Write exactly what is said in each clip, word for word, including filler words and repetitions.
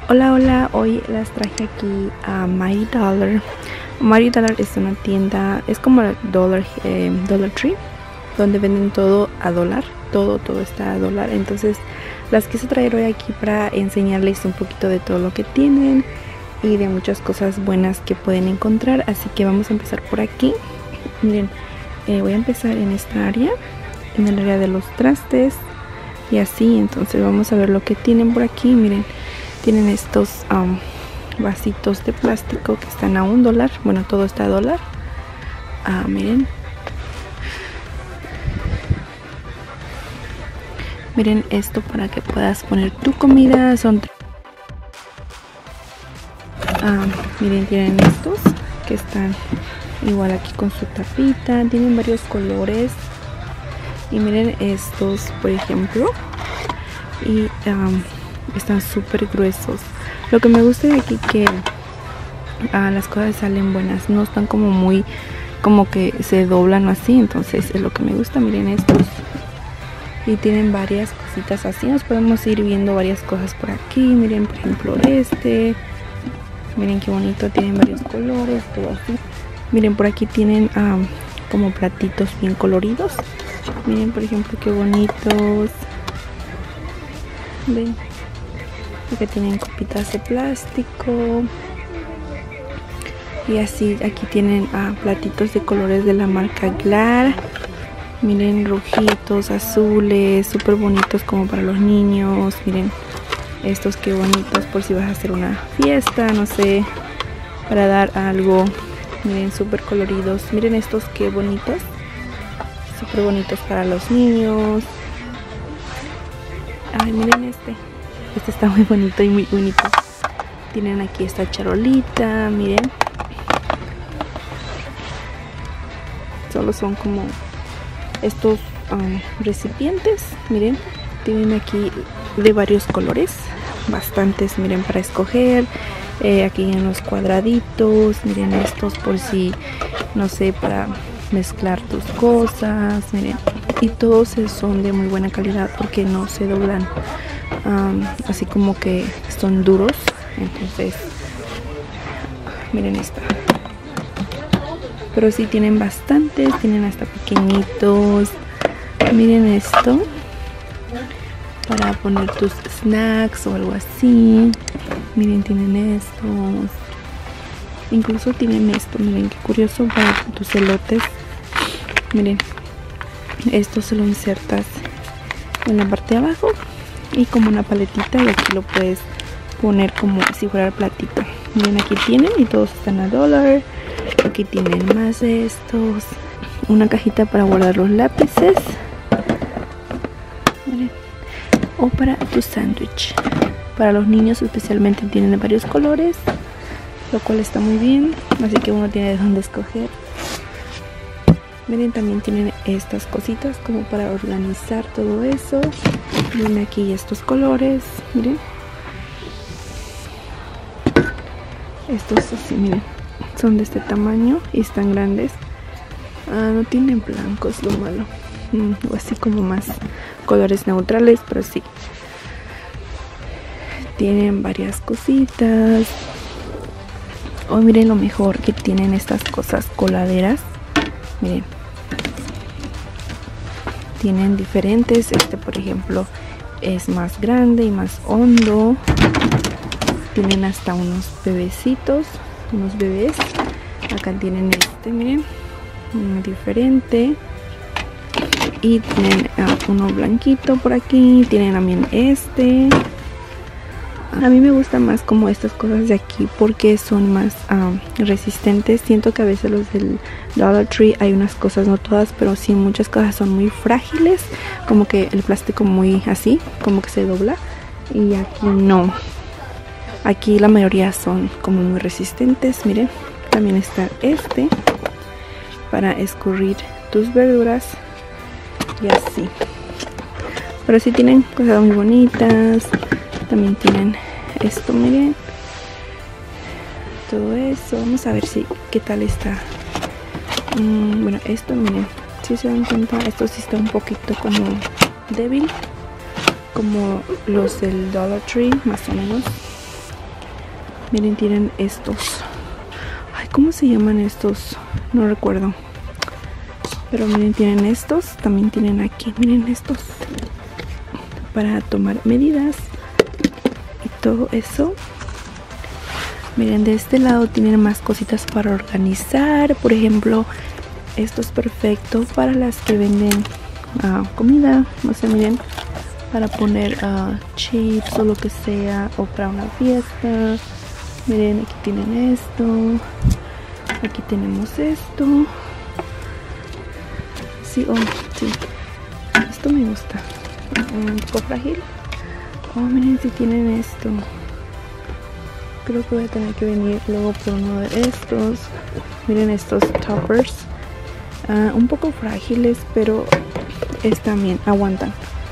Hola, hola, hoy las traje aquí a Mighty Dollar. Mighty Dollar es una tienda, es como Dollar, eh, Dollar Tree, donde venden todo a dólar, todo, todo está a dólar. Entonces las quise traer hoy aquí para enseñarles un poquito de todo lo que tienen y de muchas cosas buenas que pueden encontrar. Así que vamos a empezar por aquí. Miren, eh, voy a empezar en esta área, en el área de los trastes y así. Entonces vamos a ver lo que tienen por aquí. Miren, tienen estos um, vasitos de plástico que están a un dólar. Bueno, todo está a dólar. Ah, miren. Miren esto para que puedas poner tu comida. Son ah, miren, tienen estos que están igual aquí con su tapita. Tienen varios colores. Y miren estos, por ejemplo. Y um, están súper gruesos. Lo que me gusta de aquí que uh, las cosas salen buenas, no están como muy como que se doblan así. Entonces es lo que me gusta. Miren estos, y tienen varias cositas así. Nos podemos ir viendo varias cosas por aquí. Miren, por ejemplo, este, miren qué bonito, tienen varios colores, todo así. Miren, por aquí tienen um, como platitos bien coloridos. Miren, por ejemplo, qué bonitos. Ven, que tienen copitas de plástico y así. Aquí tienen ah, platitos de colores de la marca Glad. Miren, rojitos, azules, súper bonitos como para los niños. Miren estos, qué bonitos por si vas a hacer una fiesta, no sé, para dar algo. Miren, súper coloridos. Miren estos, qué bonitos, súper bonitos para los niños. Ay, miren este. Este está muy bonito y muy bonito. Tienen aquí esta charolita, miren. Solo son como estos um, recipientes. Miren, tienen aquí de varios colores, bastantes, miren, para escoger. Eh, aquí en los cuadraditos, miren estos por si, no sé, para mezclar tus cosas. Miren, y todos son de muy buena calidad porque no se doblan. Um, así como que son duros. Entonces miren esta, pero sí tienen bastantes, tienen hasta pequeñitos. Miren esto, para poner tus snacks o algo así. Miren, tienen estos, incluso tienen esto, miren qué curioso, para tus elotes. Miren, esto se lo insertas en la parte de abajo y como una paletita, y aquí lo puedes poner como si fuera el platito. Miren, aquí tienen, y todos están a dólar. Aquí tienen más de estos, una cajita para guardar los lápices. Miren, o para tu sándwich. Para los niños especialmente tienen varios colores, lo cual está muy bien, así que uno tiene de dónde escoger. Miren, también tienen estas cositas como para organizar todo eso. Miren aquí estos colores, miren. Estos así, miren, son de este tamaño y están grandes. Ah, no tienen blancos, lo malo. Mm, o así como más colores neutrales, pero sí. Tienen varias cositas. Oh, miren lo mejor que tienen estas cosas coladeras. Miren, tienen diferentes. Este, por ejemplo, es más grande y más hondo. Tienen hasta unos bebecitos, unos bebés. Acá tienen este, miren, uno diferente. Y tienen uh, uno blanquito por aquí. Tienen también este. A mí me gustan más como estas cosas de aquí porque son más um, resistentes. Siento que a veces los del Dollar Tree hay unas cosas, no todas, pero sí muchas cosas son muy frágiles. Como que el plástico muy así, como que se dobla. Y aquí no. Aquí la mayoría son como muy resistentes. Miren, también está este para escurrir tus verduras y así. Pero sí tienen cosas muy bonitas. También tienen esto, miren, todo eso. Vamos a ver si qué tal está. Mm, bueno, esto, miren, si se dan cuenta, esto sí está un poquito como débil, como los del Dollar Tree, más o menos. Miren, tienen estos. Ay, ¿cómo se llaman estos? No recuerdo. Pero miren, tienen estos. También tienen aquí, miren estos. Para tomar medidas. Y todo eso. Miren, de este lado tienen más cositas para organizar. Por ejemplo, esto es perfecto para las que venden uh, comida. No sé, miren. Para poner uh, chips o lo que sea. O para una fiesta. Miren, aquí tienen esto. Aquí tenemos esto. Sí, oh, sí. Esto me gusta. Un poco frágil. Oh, miren si tienen esto. Creo que voy a tener que venir luego por uno de estos. Miren estos toppers. Uh, un poco frágiles, pero están bien, aguantan.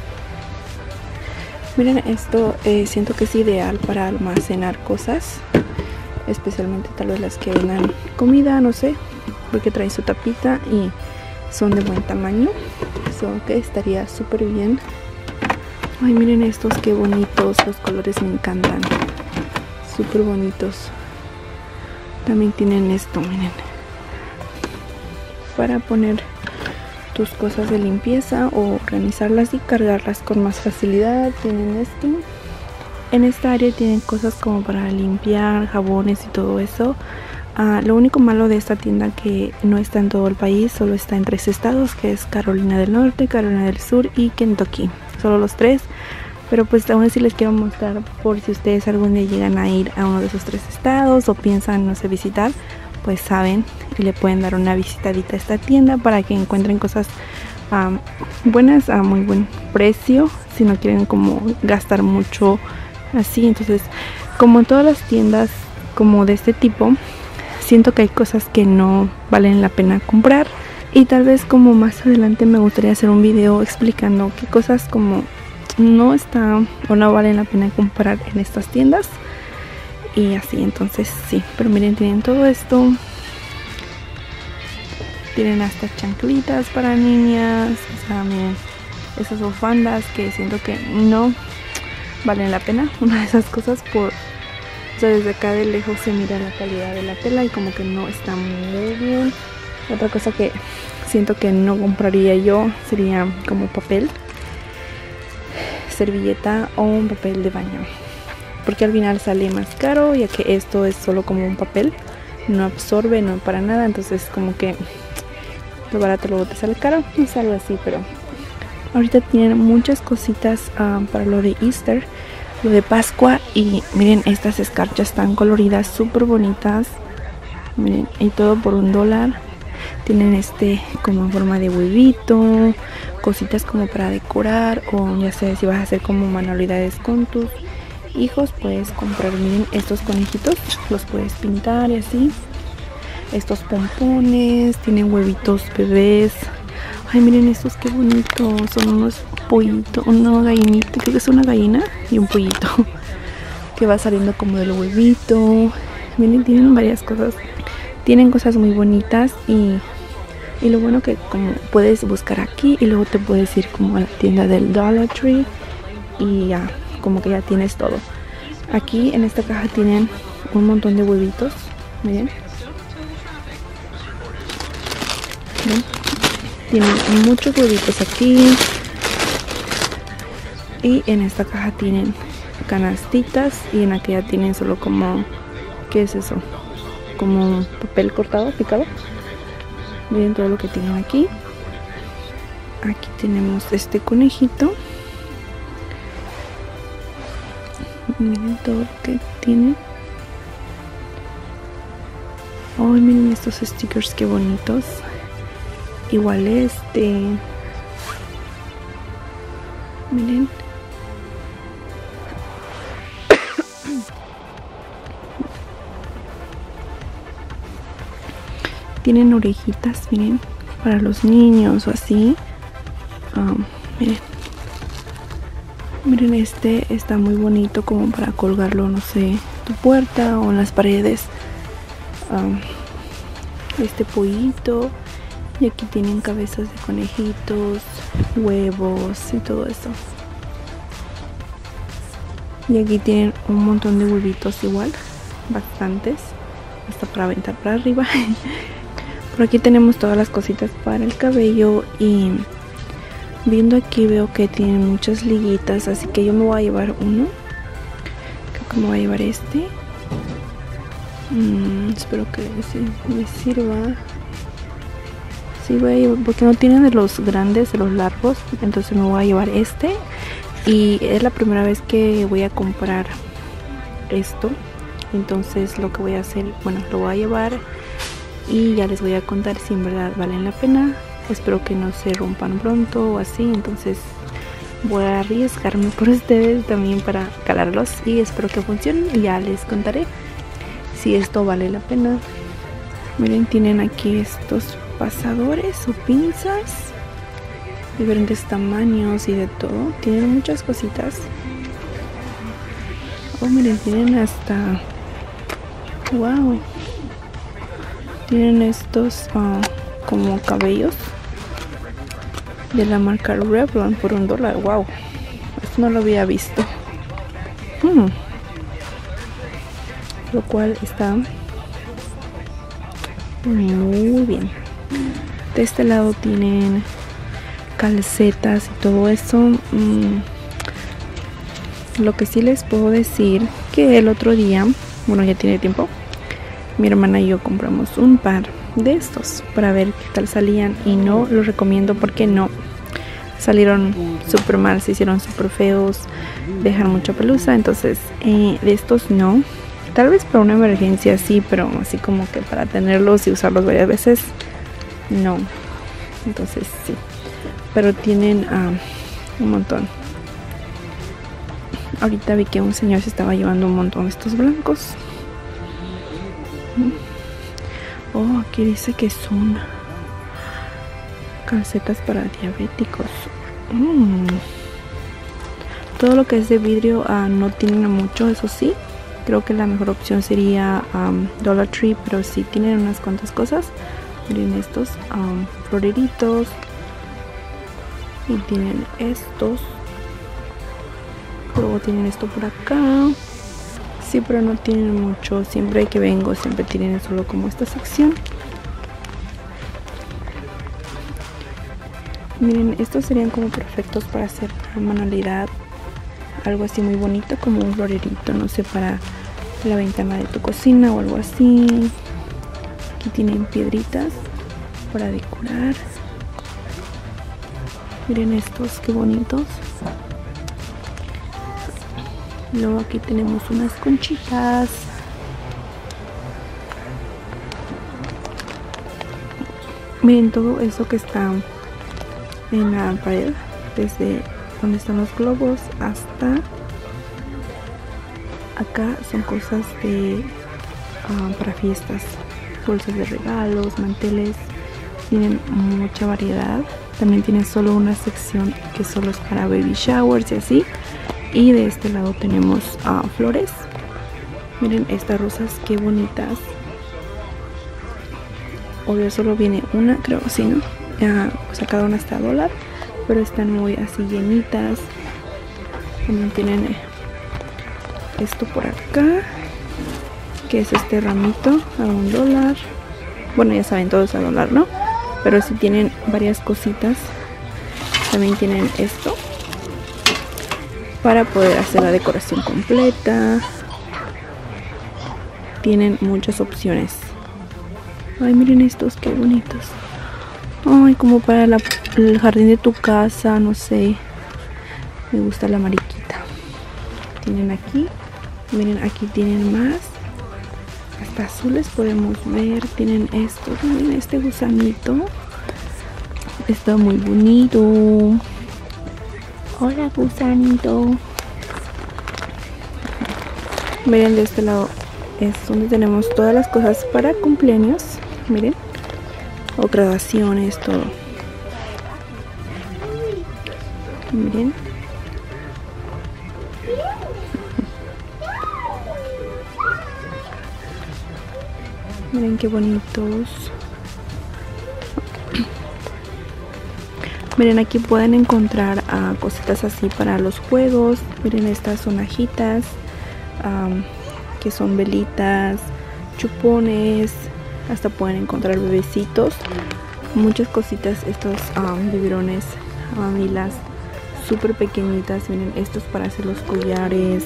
Miren esto, eh, siento que es ideal para almacenar cosas. Especialmente tal vez las que vendan comida, no sé. Porque traen su tapita y son de buen tamaño. Eso que estaría súper bien. Ay, miren estos, qué bonitos. Los colores me encantan. Súper bonitos. También tienen esto, miren. Para poner tus cosas de limpieza o organizarlas y cargarlas con más facilidad. Tienen esto. En esta área tienen cosas como para limpiar, jabones y todo eso. Uh, lo único malo de esta tienda que no está en todo el país, solo está en tres estados, que es Carolina del Norte, Carolina del Sur y Kentucky. Solo los tres. Pero pues aún así les quiero mostrar por si ustedes algún día llegan a ir a uno de esos tres estados o piensan, no sé, visitar, pues saben y le pueden dar una visitadita a esta tienda para que encuentren cosas um, buenas a muy buen precio, si no quieren como gastar mucho así. Entonces, como en todas las tiendas como de este tipo, siento que hay cosas que no valen la pena comprar. Y tal vez como más adelante me gustaría hacer un video explicando qué cosas como no está o no valen la pena comprar en estas tiendas. Y así, entonces sí. Pero miren, tienen todo esto. Tienen hasta chanclitas para niñas. O sea, miren, esas bufandas que siento que no valen la pena. Una de esas cosas por... O sea, desde acá de lejos se mira la calidad de la tela y como que no está muy bien. Otra cosa que siento que no compraría yo sería como papel, servilleta o un papel de baño, porque al final sale más caro, ya que esto es solo como un papel, no absorbe, no para nada. Entonces como que lo barato luego te sale caro, no es algo así. Pero ahorita tienen muchas cositas um, para lo de Easter, lo de Pascua. Y miren, estas escarchas tan coloridas, súper bonitas. Miren, y todo por un dólar. Tienen este como en forma de huevito, cositas como para decorar, o ya sé, si vas a hacer como manualidades con tus hijos, puedes comprar. Miren, estos conejitos los puedes pintar y así. Estos pompones, tienen huevitos bebés. Ay, miren estos, qué bonitos. Son unos pollitos, una gallinita, creo que es una gallina y un pollito que va saliendo como del huevito. Miren, tienen varias cosas. Tienen cosas muy bonitas y, y lo bueno que como puedes buscar aquí y luego te puedes ir como a la tienda del Dollar Tree y ya, como que ya tienes todo. Aquí en esta caja tienen un montón de huevitos, miren. ¿Ven? Tienen muchos huevitos aquí. Y en esta caja tienen canastitas y en aquella tienen solo como, ¿qué es eso? Como un papel cortado, picado. Miren todo lo que tienen aquí. Aquí tenemos este conejito. Miren todo lo que tiene. Ay, miren estos stickers, qué bonitos. Igual este. Miren. Tienen orejitas, miren, para los niños o así. Um, miren. Miren, este está muy bonito como para colgarlo, no sé, en tu puerta o en las paredes. Um, este pollito. Y aquí tienen cabezas de conejitos, huevos y todo eso. Y aquí tienen un montón de huevitos igual. bastantes, hasta para aventar para arriba. Por aquí tenemos todas las cositas para el cabello y viendo aquí veo que tienen muchas liguitas, así que yo me voy a llevar uno. Creo que me voy a llevar este. Mm, espero que sí, me sirva. Sí, voy a llevar, porque no tienen de los grandes, de los largos, entonces me voy a llevar este. Y es la primera vez que voy a comprar esto, entonces lo que voy a hacer, bueno, lo voy a llevar y ya les voy a contar si en verdad valen la pena. Espero que no se rompan pronto o así, entonces voy a arriesgarme por ustedes también para calarlos y espero que funcionen y ya les contaré si esto vale la pena. Miren, tienen aquí estos pasadores o pinzas, diferentes tamaños y de todo. Tienen muchas cositas. Oh, miren, tienen hasta, wow, tienen estos uh, como cabellos de la marca Revlon por un dólar. Wow, esto no lo había visto. Hmm. Lo cual está muy bien. De este lado tienen calcetas y todo eso. Mm. Lo que sí les puedo decir que el otro día, bueno, ya tiene tiempo, mi hermana y yo compramos un par de estos para ver qué tal salían y no los recomiendo porque no salieron súper mal, se hicieron súper feos, dejan mucha pelusa. Entonces eh, de estos no, tal vez para una emergencia sí, pero así como que para tenerlos y usarlos varias veces no. Entonces sí, pero tienen uh, un montón. Ahorita vi que un señor se estaba llevando un montón de estos blancos. Oh, aquí dice que son calcetas para diabéticos. Mm. Todo lo que es de vidrio uh, no tienen mucho, eso sí. Creo que la mejor opción sería um, Dollar Tree, pero sí tienen unas cuantas cosas. Miren estos um, floreritos. Y tienen estos. Luego tienen esto por acá. Sí, pero no tienen mucho. Siempre que vengo, siempre tienen solo como esta sección. Miren, estos serían como perfectos para hacer una manualidad. Algo así muy bonito, como un florerito, no sé, para la ventana de tu cocina o algo así. Aquí tienen piedritas para decorar. Miren estos, qué bonitos. Luego aquí tenemos unas conchitas. Miren todo eso que está en la pared, desde donde están los globos hasta acá, son cosas de uh, para fiestas, bolsas de regalos, manteles. Tienen mucha variedad. También tienen solo una sección que solo es para baby showers y así. Y de este lado tenemos uh, flores. Miren estas rosas, qué bonitas. Obvio solo viene una, creo, sí, ¿no? Uh, o sea, cada una está a dólar, pero están muy así llenitas. También tienen esto por acá, que es este ramito a un dólar. Bueno, ya saben, todos a dólar, ¿no? Pero si tienen varias cositas. También tienen esto para poder hacer la decoración completa. Tienen muchas opciones. Ay, miren estos, qué bonitos. Ay, como para la, el jardín de tu casa, no sé. Me gusta la mariquita. Tienen aquí. Miren, aquí tienen más. Hasta azules podemos ver. Tienen esto, miren este gusanito. Está muy bonito. Hola, gusanito. Miren, de este lado es donde tenemos todas las cosas para cumpleaños. Miren, o graduaciones, todo. Miren. Miren qué bonitos. Miren, aquí pueden encontrar uh, cositas así para los juegos. Miren estas sonajitas. Um, que son velitas, chupones, hasta pueden encontrar bebecitos, muchas cositas. Estos um, biberones, mamilas súper pequeñitas. Miren, estos para hacer los collares.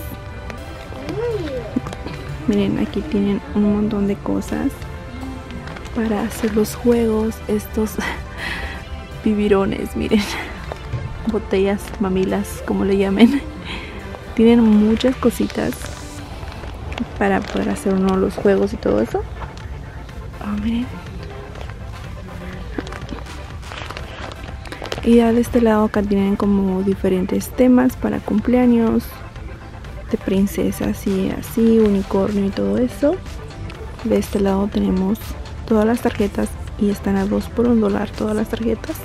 Miren, aquí tienen un montón de cosas para hacer los juegos. Estos biberones, miren, botellas, mamilas, como le llamen. Tienen muchas cositas para poder hacer uno los juegos y todo eso. Oh, miren. Y ya de este lado acá tienen como diferentes temas para cumpleaños, de princesas y así, unicornio y todo eso. De este lado tenemos todas las tarjetas y están a dos por un dólar todas las tarjetas.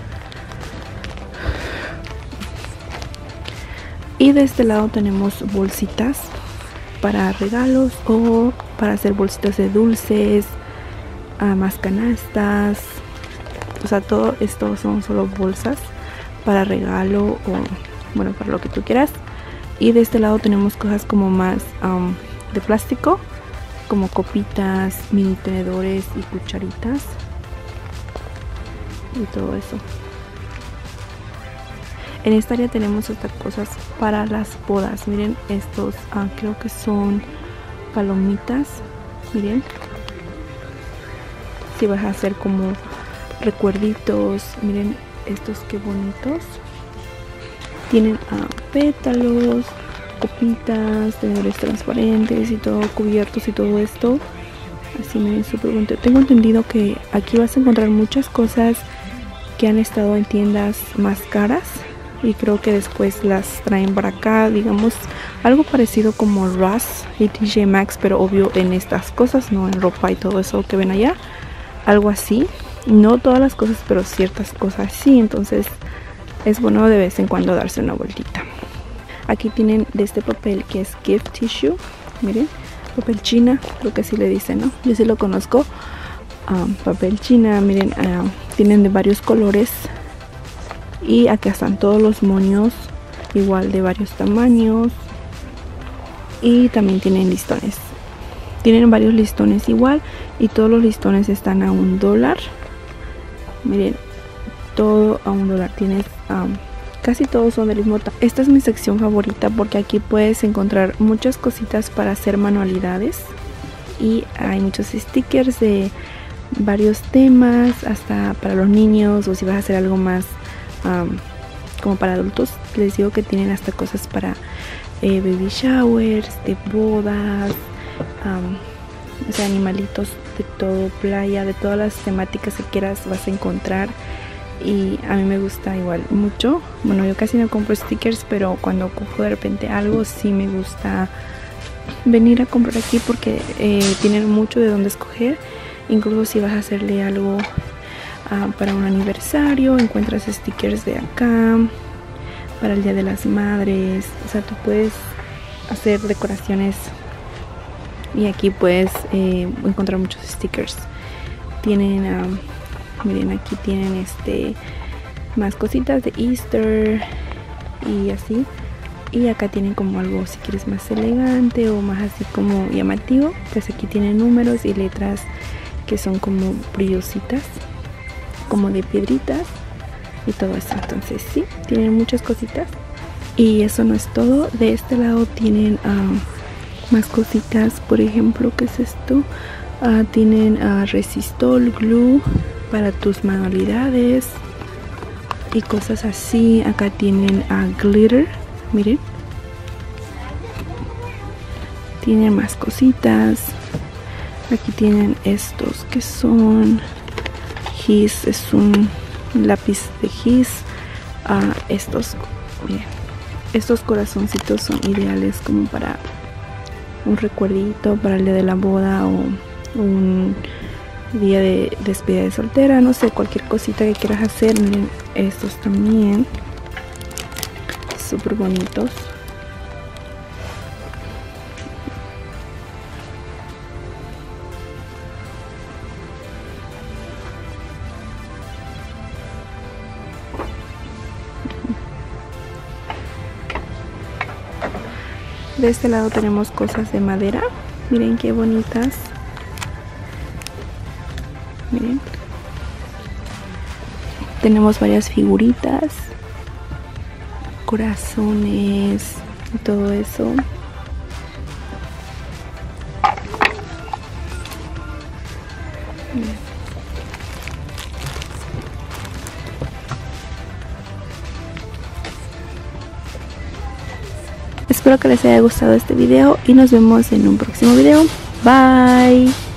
Y de este lado tenemos bolsitas para regalos o para hacer bolsitas de dulces, a más canastas. O sea, todo esto son solo bolsas para regalo o bueno, para lo que tú quieras. Y de este lado tenemos cosas como más um, de plástico, como copitas, mini tenedores y cucharitas y todo eso. En esta área tenemos estas cosas para las bodas. Miren, estos uh, creo que son palomitas. Miren, si vas a hacer como recuerditos. Miren estos, qué bonitos. Tienen uh, pétalos, copitas, tenedores transparentes y todo, cubiertos y todo esto. Así, miren, súper bonito. Tengo entendido que aquí vas a encontrar muchas cosas que han estado en tiendas más caras y creo que después las traen para acá, digamos algo parecido como Ross y T J Maxx, pero obvio en estas cosas, no en ropa y todo eso que ven allá, algo así. No todas las cosas, pero ciertas cosas sí. Entonces es bueno de vez en cuando darse una vueltita. Aquí tienen de este papel que es gift tissue. Miren, papel china, creo que así le dicen, ¿no? Yo sí lo conozco. Um, papel china, miren, uh, tienen de varios colores. Y acá están todos los moños, igual de varios tamaños. Y también tienen listones. Tienen varios listones igual. Y todos los listones están a un dólar. Miren, todo a un dólar. Tienes um, casi todos son del mismo tamaño. Esta es mi sección favorita porque aquí puedes encontrar muchas cositas para hacer manualidades. Y hay muchos stickers de varios temas, hasta para los niños, o si vas a hacer algo más um, como para adultos. Les digo que tienen hasta cosas para eh, baby showers, de bodas, um, o sea, animalitos de todo, playa, de todas las temáticas que quieras vas a encontrar. Y a mí me gusta igual mucho. Bueno, yo casi no compro stickers, pero cuando ocupo de repente algo sí me gusta venir a comprar aquí porque eh, tienen mucho de dónde escoger. Incluso si vas a hacerle algo uh, para un aniversario, encuentras stickers de acá, para el Día de las Madres. O sea, tú puedes hacer decoraciones y aquí puedes eh, encontrar muchos stickers. Tienen, um, miren, aquí tienen este más cositas de Easter y así. Y acá tienen como algo, si quieres más elegante o más así como llamativo, pues aquí tienen números y letras que son como brillositas, como de piedritas y todo eso. Entonces sí, tienen muchas cositas. Y eso no es todo. De este lado tienen um, más cositas. Por ejemplo, ¿qué es esto? Uh, tienen uh, resistol, glue para tus manualidades y cosas así. Acá tienen uh, glitter. Miren, tienen más cositas. Aquí tienen estos que son His, es un lápiz de His. Uh, estos, miren, estos corazoncitos son ideales como para un recuerdito para el día de la boda o un día de despedida de soltera, no sé, cualquier cosita que quieras hacer. Miren, estos también súper bonitos. De este lado tenemos cosas de madera. Miren qué bonitas. Miren. Tenemos varias figuritas, corazones y todo eso. Miren. Espero que les haya gustado este video y nos vemos en un próximo video. Bye.